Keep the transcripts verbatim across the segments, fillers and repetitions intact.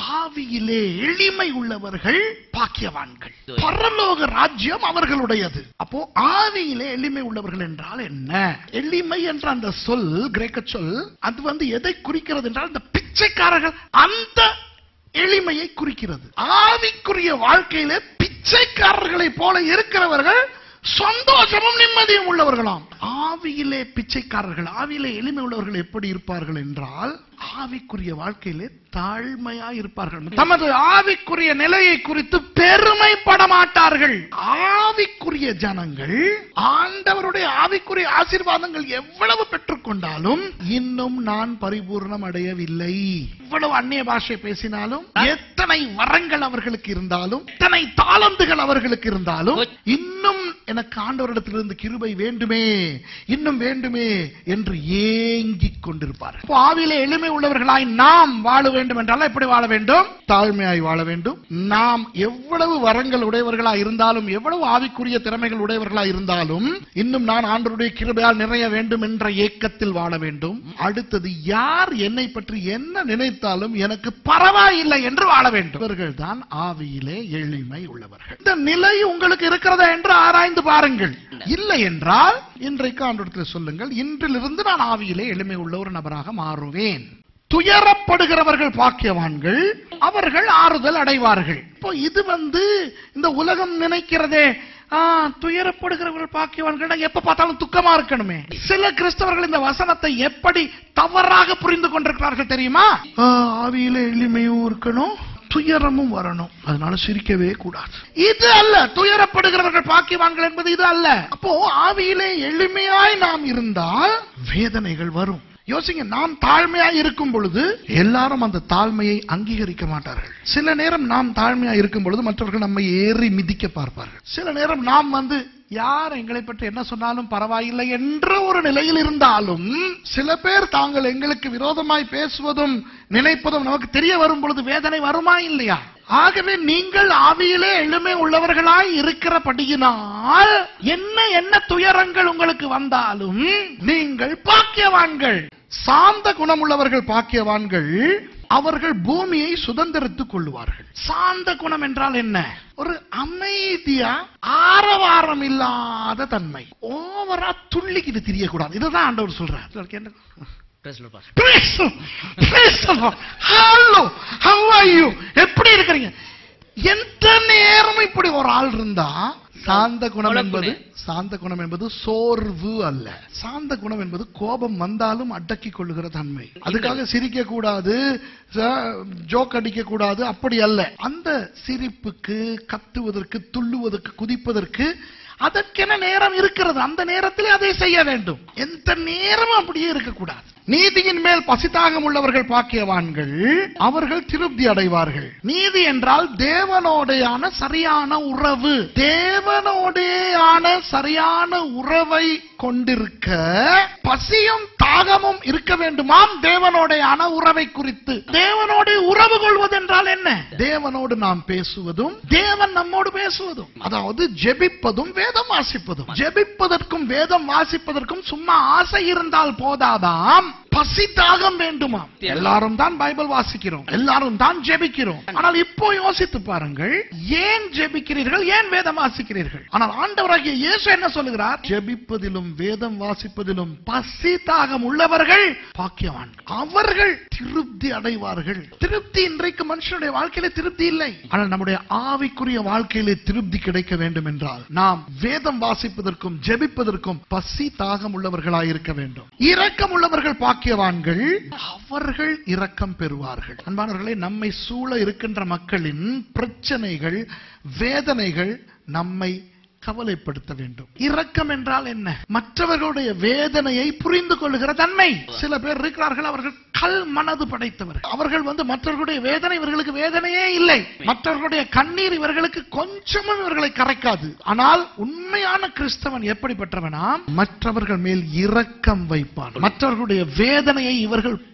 ஆவியிலே எளிமை உள்ளவர்கள் பாக்கியவான்கள், பரலோக ராஜ்யம் அவர்களுடையது. அப்போ ஆவியிலே எளிமை உள்ளவர்கள் என்றால் என்ன? எளிமை என்ற அந்த சொல், கிரேக்க சொல், அது வந்து எதை குறிக்கிறது என்றால் இந்த பிச்சைக்காரர்கள் அந்த எளிமையை குறிக்கிறது. ஆவிக்குரிய வாழ்க்கையிலே பிச்சைக்காரர்களை போல இருக்கிறவர்கள் சந்தோஷமும் நிம்மதியும் உள்ளவர்களாம். ஆவியிலே பிச்சைக்காரர்கள், ஆவியிலே எளிமை உள்ளவர்கள் எப்படி இருப்பார்கள் என்றால் ஆவிக்குரிய வாழ்க்கையிலே தாழ்மையா இருப்பார்கள். தமது ஆவிக்குரிய நிலையை குறித்து பெருமைப்பட மாட்டார்கள். ஆவிக்குரிய ஜனங்கள் ஆண்டவருடைய ஆவிக்குரிய ஆசீர்வாதங்கள் எவ்வளவு பெற்றுக்கொண்டாலும் இன்னும் நான் பரிபூர்ணம் அடையவில்லை, எவ்வளவு அந்நிய பாஷை பேசினாலும், எத்தனை வரங்கள் அவர்களுக்கு இருந்தாலும், எத்தனை தாளந்துகள் அவர்களுக்கு இருந்தாலும், இன்னும் எனக்கு ஆண்டவரிடத்திலிருந்து கிருபை வேண்டுமே, இன்னும் வேண்டுமே என்று ஏங்கிக் கொண்டிருப்பார்கள். ஆவியிலே எளிமை உள்ளவர்களாய் நாம் வாழ வேண்டும் என்றால் எப்படி வாழ வேண்டும்? தாழ்மையாய் வாழ வேண்டும். நாம் எவ்வளவு வரங்கள் உடையவர்களாய் இருந்தாலும், எவ்வளவு ஆவிக்குரிய திறமைகள் உடையவர்களாய் இருந்தாலும், இன்னும் நான் ஆண்டவருடைய கிருபையால் நிறைய வேண்டும் என்ற ஏக்கத்தில் வாழ வேண்டும். அடுத்தது, யார் என்னை பற்றி என்ன நினைத்தாலும் எனக்கு பரவாயில்லை என்று வாழ வேண்டும். இவர்கள் தான் ஆவியிலே எளிமை உள்ளவர்கள். இந்த நிலை உங்களுக்கு இருக்கிறதா என்று ஆராய்ந்து பாருங்கள். இல்லை என்றால் இன்றைக்கு ஆண்டவரிடத்தில் சொல்லுங்கள், இன்றிலிருந்து நான் ஆவியிலே எளிமை உள்ள ஒரு நபராக மாறுவேன். துயரப்படுகிறவர்கள் பாக்கியவான்கள், அவர்கள் ஆறுதல் அடைவார்கள். இப்போ இது வந்து இந்த உலகம் நினைக்கிறதே, துயரப்படுகிறவர்கள் பாக்கியவான்கள், எப்ப பார்த்தாலும் துக்கமா இருக்கணுமே. சில கிறிஸ்தவர்கள் இந்த வசனத்தை எப்படி தவறாக புரிந்து கொண்டிருக்கிறார்கள் தெரியுமா? ஆவியிலே எளிமையும் இருக்கணும், துயரமும் வரணும், அதனால சிரிக்கவே கூடாது. இது அல்ல துயரப்படுகிறவர்கள் பாக்கியவான்கள் என்பது, இது அல்ல. அப்போ ஆவியிலே எளிமையாய் நாம் இருந்தால் வேதனைகள் வரும். யோசிங்க, நாம் தாழ்மையாய் இருக்கும் பொழுது எல்லாரும் அந்த தாழ்மையை அங்கீகரிக்க மாட்டார்கள். சில நேரம் நாம் தாழ்மையாய் இருக்கும் பொழுது மற்றவர்கள் நம்மை ஏறி மிதிக்க பார்ப்பார்கள். சில நேரம் நாம் வந்து யார் எங்களை பற்றி என்ன சொன்னாலும் பரவாயில்லை என்ற ஒரு நிலையில் இருந்தாலும், சில பேர் தாங்கள் எங்களுக்கு விரோதமாய் பேசுவதும் நினைப்பதும் நமக்கு தெரிய வரும் பொழுது வேதனை வருமா இல்லையா? ஆகவே நீங்கள் ஆவியிலே எளிமை உள்ளவர்களாய் இருக்கிறபடியினால் என்ன என்ன துயரங்கள் உங்களுக்கு வந்தாலும் நீங்கள் பாக்கியவான்கள். சாந்த குணம் உள்ளவர்கள் பாக்கியவான்கள், அவர்கள் பூமியை சுதந்திரித்துக் கொள்வார்கள். சாந்த குணம் என்றால் என்ன? ஒரு அமைதியா, ஆரவாரம் இல்லாத தன்மை, ஓவரா துள்ளிக்கிட்டு தெரியக்கூடாது. இதுதான் ஆண்டவர் சொல்றார். எப்படி இருக்கிறீங்க? எந்த நேரமும் இப்படி ஒரு ஆள் இருந்தா சாந்த குணம் என்பது சாந்த குணம் என்பது சோர்வு அல்ல. சாந்த குணம் என்பது கோபம் வந்தாலும் அடக்கி கொள்ளுகிற தன்மை. அதுக்காக சிரிக்க கூடாது, ஜோக் அடிக்க கூடாது, அப்படி அல்ல. அந்த சிரிப்புக்கு, கத்துவதற்கு, துள்ளுவதற்கு, குதிப்பதற்கு அதற்கென நேரம் இருக்கிறது. அந்த நேரத்தில் அதை செய்ய வேண்டும். எந்த நேரமும் அப்படியே இருக்கக்கூடாது. நீதியின் மேல் பசிதாகம் உள்ளவர்கள் பாக்கியவான்கள், அவர்கள் திருப்தி அடைவார்கள். நீதி என்றால் தேவனோடையான சரியான உறவு. தேவனோடையான சரியான உறவை கொண்டிருக்க பசியும் தாகமும் இருக்க வேண்டுமாம். தேவனோடையான உறவை குறித்து, தேவனோடு உறவு கொள்வது என்றால் என்ன? தேவனோடு நாம் பேசுவதும், தேவன் நம்மோடு பேசுவதும், அதாவது ஜெபிப்பதும் வேதம் வாசிப்பதும். ஜெபிப்பதற்கும் வேதம் வாசிப்பதற்கும் சும்மா ஆசை இருந்தால் போதாதாம், பசி தாகம் வேண்டுமா. எல்லாரும் தான் பைபிள் வாசிக்கிறோம், எல்லாரும் தான் ஜெபிக்கிறோம். ஆனால் இப்போ யோசித்து பாருங்கள், ஏன் ஜெபிக்கிறீர்கள், ஏன் வேதம் வாசிக்கிறீர்கள்? ஆனால் ஆண்டவராகிய இயேசு என்ன சொல்லுகிறார்? ஜெபிப்பதிலும் வேதம் வாசிப்பதிலும் பசி தாகம் உள்ளவர்கள் பாக்கியவான்கள், அவர்கள் திருப்தி அடைவார்கள். திருப்தி இன்றைக்கு மனுஷனுடைய வாழ்க்கையிலே திருப்தி இல்லை. ஆனால் நம்முடைய ஆவிக்குரிய வாழ்க்கையிலே திருப்தி கிடைக்க வேண்டும் என்றால் நாம் வேதம் வாசிப்பதற்கும் ஜெபிப்பதற்கும் பசி தாகம் உள்ளவர்களாய் இருக்க வேண்டும். இரக்கம் உள்ளவர்கள் பாக்கியவான்கள், அவர்கள் இரக்கம் பெறுவார்கள். அன்பானவர்களே, நம்மை சூழ இருக்கின்ற மக்களின் பிரச்சனைகள், வேதனைகள் நம்மை கவலைப்படுத்த வேண்டும். இரக்கம் என்றால் என்ன? மற்றவர்களுடைய வேதனையை புரிந்து கொள்ளுகிற தன்மை. சில பேர் இருக்கிறார்கள், அவர்கள் கல் மனது படைத்தவர்கள். அவர்கள் வந்து மற்றவர்களுடைய வேதனை இவர்களுக்கு வேதனையே இல்லை, மற்றவர்களுடைய கண்ணீர் இவர்களுக்கு கொஞ்சமும் இவர்களை கரைக்காது. ஆனால் உண்மையான கிறிஸ்தவன் எப்படிப்பட்டவனா? மற்றவர்கள் மேல் இரக்கம் வைப்பான். மற்றவர்களுடைய வேதனையை இவர்கள்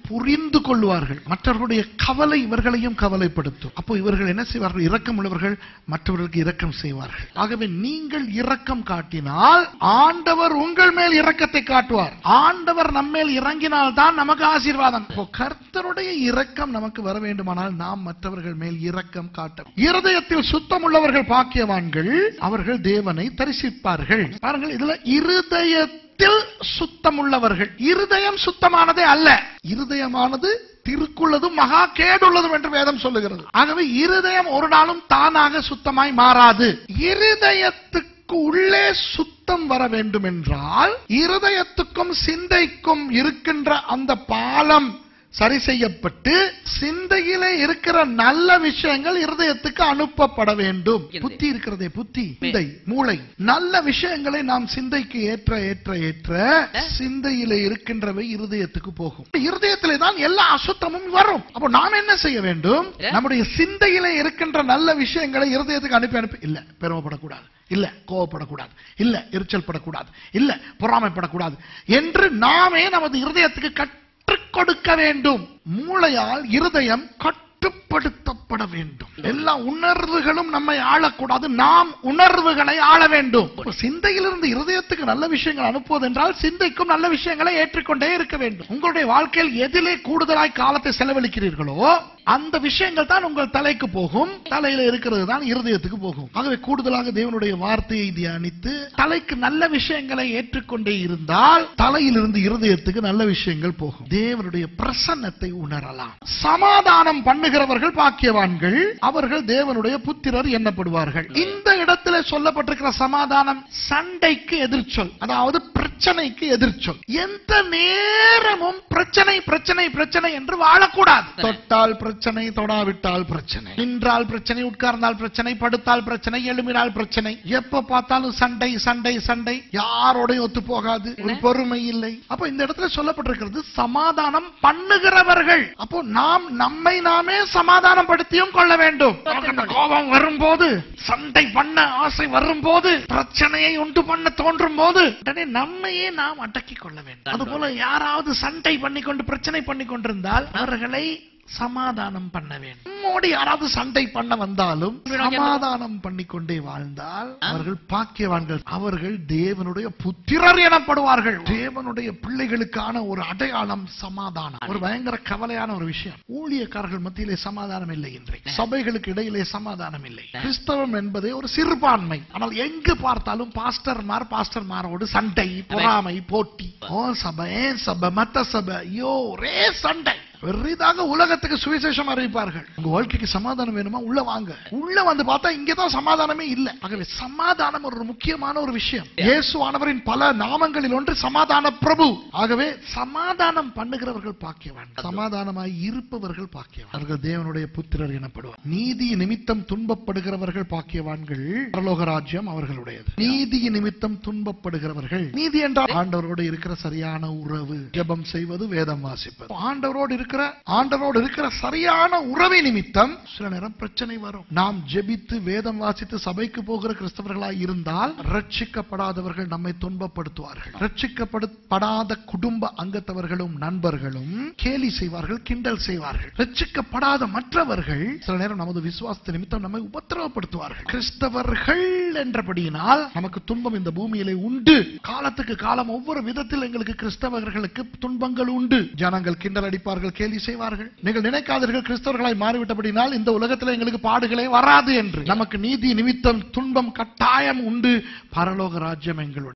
புரிந்து கொள்வார்கள். மற்றவர்களுடைய கவலை இவர்களையும் கவலைப்படுத்தும். அப்போ இவர்கள் என்ன செய்வார்கள்? இரக்கம் உள்ளவர்கள் மற்றவர்களுக்கு இரக்கம் செய்வார்கள். ஆகவே நீங்கள் இரக்கம் காட்டினால் ஆண்டவர் உங்கள் மேல் இரக்கத்தை காட்டுவார். ஆண்டவர் நம்மேல் இறங்கினால் தான் நமக்கு ஆசீர்வாதம். கர்த்தருடைய இரக்கம் நமக்கு வர வேண்டுமானால் நாம் மற்றவர்கள் மேல் இரக்கம் காட்ட. இருதயத்தில் சுத்தம் உள்ளவர்கள் பாக்கியவான்கள், அவர்கள் தேவனை தரிசிப்பார்கள். பாருங்கள், இதுல இருதயத்தில் சுத்தம் உள்ளவர்கள். இருதயம் சுத்தமானதே அல்ல. இருதயமானது திருக்குள்ளதும் மகா கேடுள்ளதும் என்று வேதம் சொல்லுகிறது. ஆகவே இருதயம் ஒரு நாளும் தானாக சுத்தமாய் மாறாது. இருதயத்துக்கு உள்ளே சுத்தம் வர வேண்டும் என்றால் இருதயத்துக்கும் சிந்தைக்கும் இருக்கின்ற அந்த பாலம் சரி செய்யப்பட்டு சிந்தையிலே இருக்கிற நல்ல விஷயங்கள் இருதயத்துக்கு அனுப்பப்பட வேண்டும். புத்தி இருக்கிறதே, புத்தி, சிந்தை, மூளை, நல்ல விஷயங்களை நாம் சிந்தைக்கு ஏற்ற ஏற்ற ஏற்ற சிந்தையிலே இருக்கின்றவை இருதயத்துக்கு போகும். இருதயத்திலே தான் எல்லா அசுத்தமும் வரும். அப்போ நாம் என்ன செய்ய வேண்டும்? நம்முடைய சிந்தையிலே இருக்கின்ற நல்ல விஷயங்களை இருதயத்துக்கு அனுப்பி அனுப்பி இல்ல பெருமைப்படக்கூடாது, இல்ல கோபப்படக்கூடாது, இல்ல எரிச்சல் படக்கூடாது, இல்ல பொறாமைப்படக்கூடாது என்று நாமே நமது இருதயத்துக்கு கற்றுக் கொடுக்க வேண்டும். மூளையால் இருதயம் கட்டுப்படுத்தப்பட வேண்டும். எல்லா உணர்வுகளும் நம்மை ஆளக்கூடாது, நாம் உணர்வுகளை ஆள வேண்டும். சிந்தையிலிருந்து இருதயத்துக்கு நல்ல விஷயங்கள் அனுப்புவது என்றால் சிந்தைக்கும் நல்ல விஷயங்களை ஏற்றுக்கொண்டே இருக்க வேண்டும். உங்களுடைய வாழ்க்கையில் எதிலே கூடுதலாய் காலத்தை செலவழிக்கிறீர்களோ அந்த விஷயங்கள் தான் உங்கள் தலைக்கு போகும். தலையில இருக்கிறது தான் இருதயத்துக்கு போகும். ஆகவே கூடுதலாக தேவனுடைய வார்த்தையை தியானித்து தலைக்கு நல்ல விஷயங்களை ஏற்றுக்கொண்டே இருந்தால் தலையிலிருந்து இருதயத்துக்கு நல்ல விஷயங்கள் போகும். தேவனுடைய பிரசன்னத்தை உணரலாம். சமாதானம் பண்ணுகிறவர்கள் பாக்கியவான்கள், அவர்கள் தேவனுடைய புத்திரர் எண்ணப்படுவார்கள். இந்த இடத்துல சொல்லப்பட்டிருக்கிற சமாதானம் சண்டைக்கு எதிர்ச்சொல், அதாவது பிரச்சனைக்கு எதிர்ச்சொல். எந்த நேரமும் பிரச்சனை பிரச்சனை பிரச்சனை என்று வாழக்கூடாது. தொட்டால் பிரச்சனை, தொடாவிட்டால் பிரச்சனை, நின்றால் பிரச்சனை, உட்கார்ந்தால் பிரச்சனை, படுத்தால் பிரச்சனை, எழுமினால் பிரச்சனை, எப்ப பார்த்தாலும் சண்டை சண்டை சண்டை, யாரோடையும் ஒத்து போகாது, ஒரு பொறுமை இல்லை. அப்ப இந்த இடத்துல சொல்லப்பட்டிருக்கிறது சமாதானம் பண்ணுகிறவர்கள். அப்போ நாம் நம்மை நாமே சமாதானம் படுத்தியும் கொள்ள வேண்டும். கோபம் வரும்போது, சண்டை பண்ண ஆசை வரும்போது, பிரச்சனையை உண்டு பண்ண தோன்றும் போது நம்மையே நாம் அடக்கிக் கொள்ள வேண்டும். அதுபோல யாராவது சண்டை பண்ணிக்கொண்டு பிரச்சனை பண்ணி கொண்டிருந்தால் அவர்களை சமாதானம் பண்ண வேண்டும். நம்மோடு யாராவது சண்டை பண்ண வந்தாலும் சமாதானம் பண்ணிக்கொண்டே வாழ்ந்தால் அவர்கள் பாக்கியவான்கள். அவர்கள் தேவனுடைய புத்திரர் எனப்படுவார்கள். தேவனுடைய பிள்ளைகளுக்கான ஒரு அடையாளம் சமாதானம். ஒரு பயங்கர கவலையான ஒரு விஷயம். ஊழியக்காரர்கள் மத்தியிலே சமாதானம் இல்லை. இன்றைக்கு சபைகளுக்கு இடையிலே சமாதானம் இல்லை. கிறிஸ்தவம் என்பதே ஒரு சிறுபான்மை. ஆனால் எங்கு பார்த்தாலும் பாஸ்டர்மார் பாஸ்டர்மாரோடு சண்டை, பொறாமை, போட்டி. ஓ சபை, சபை, மத்த சபை, ஐயோ ஒரே சண்டை. பெரிதாக உலகத்துக்கு சுவிசேஷம் அறிவிப்பார்கள். உங்க வாழ்க்கைக்கு சமாதானம் வேணுமா? உள்ள வாங்க. உள்ள வந்து பார்த்தா இங்கதான் சமாதானமே இல்லை. ஆகவே சமாதானம் ஒரு முக்கியமான ஒரு விஷயம். இயேசுவானவரின் பல நாமங்களில் ஒன்று சமாதான பிரபு. ஆகவே சமாதானம் பண்ணுகிறவர்கள் பாக்கியவான், சமாதானமாய் இருப்பவர்கள் பாக்கியவான். அவர்கள் தேவனுடைய புத்திரர் எனப்படுவார். நீதி நிமித்தம் துன்பப்படுகிறவர்கள் பாக்கியவான்கள், பரலோக ராஜ்யம் அவர்களுடையது. நீதி நிமித்தம் துன்பப்படுகிறவர்கள், நீதி என்றால் ஆண்டவரோடு இருக்கிற சரியான உறவு, ஜெபம் செய்வது, வேதம் வாசிப்பது. ஆண்டவரோடு இருக்கிற ஆண்டவரோடு இருக்கிற சரியான உறவை நிமித்தம் சில நேரம் பிரச்சனை வரும். நாம் ஜெபித்து வேதம் வாசித்து சபைக்கு போகிற கிறிஸ்தவர்களாய் இருந்தால் ரட்சிக்கப்படாதவர்கள் நம்மை துன்பப்படுத்துவார்கள். ரட்சிக்கப்படாத குடும்ப அங்கத்தவர்களும் நண்பர்களும் கேலி செய்வார்கள், கிண்டல் செய்வார்கள். ரட்சிக்கப்படாத மற்றவர்கள் சில நேரம் நமது விசுவாசத்தை நிமித்தம் நம்மை உபத்திரவப்படுத்துவார்கள். கிறிஸ்தவர்கள் என்றபடியினால் நமக்கு துன்பம் இந்த பூமியிலே உண்டு. காலத்துக்கு காலம் ஒவ்வொரு விதத்தில் எங்களுக்கு கிறிஸ்தவர்களுக்கு துன்பங்கள் உண்டு. ஜனங்கள் கிண்டல் அடிப்பார்கள், கேலி செய்வார்கள். நீங்கள் நினைக்காதீர்கள் கிறிஸ்தவர்களாய் மாறிவிட்டபடினால் இந்த உலகத்தில் எங்களுக்கு பாடுகளே வராது என்று. நமக்கு நீதி நிமித்தம் துன்பம் கட்டாயம் உண்டு. பரலோக ராஜ்யம் எங்களுடைய